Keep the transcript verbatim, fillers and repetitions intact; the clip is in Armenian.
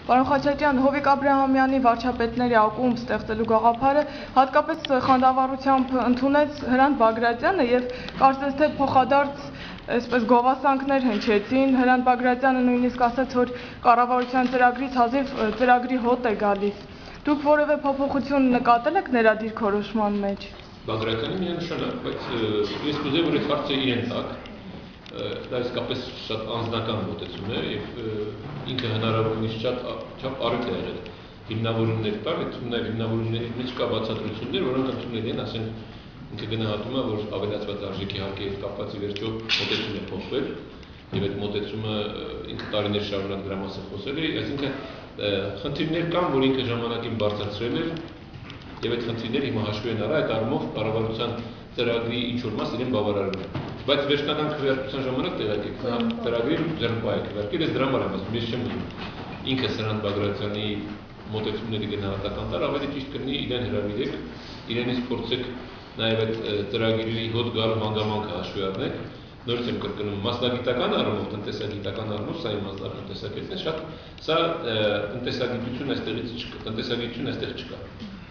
Պարոն Խաչատյան, Հովիկ Աբրահամյանի վարչապետների ակումբ ստեղծելու գաղափարը հատկապես խանդավառությամբ ընդունեց Հրանտ Բագրատյանը եւ կարծես թե փոխադարձ այսպես գովասանքներ հնչեցին, Հրանտ Բագրատյանը նույնիսկ ասաց, որ կառավարության ծրագրից հազիվ ծրագրի հոտ է գալիս։ Դուք որևէ փոփոխություն նկատել եք նրա դիրքորոշման մեջ։ Բագրատյանը միանշանակ, բայց ես կուզեի, որ այդ հարցը իրեն տակ, դա իսկապես շատ անձնական մոտեցում է եւ ինքը հնարավորինս շատ չափ արագ է եղել հիմնավորումներ տալ, այդ հիմնավորումների մեջ կա բացատրություններ, որոնք ընդունել են, ասենք ինքը գնահատում է, որ ավելացված արժեքի հարկի հետ կապված ի վերջո մոտեցում է փոխվել եւ այդ մոտեցումը ինքը տարիներ շարունակ դրա մասին խոսել է, այսինքն խնդիրներ կան, որ ինքը ժամանակին բարձրացրել էր եւ այդ խնդիրները հիմա հաշվի են առա, այդ առումով կառավարության ծրագրի ինչ-որ մաս իրեն բավարարում է։ Բայց վերջնական քվեարկության ժամանակ տեղեկեք, նա ծրագրի ձեռնպահ է քվեարկել, ես դրա համար եմ ասում, ես չեմ ուզում ինքը Հրանտ Բագրատյանի մոտեցումների գնահատական տալ, ավելի ճիշտ կլինի իրեն հրավիրեք, իրենից փորձեք նաեւ այդ ծրագրի հոտ գալու հանգամանքը հաշվի առնեք, նորից եմ կրկնում, մասնագիտական առումով, տնտեսագիտական առումով, սա իմ մասնագիտական տեսակետն է, շատ սա տնտեսագիտություն այստեղից չկա, տնտեսագիտություն այստեղ չկա։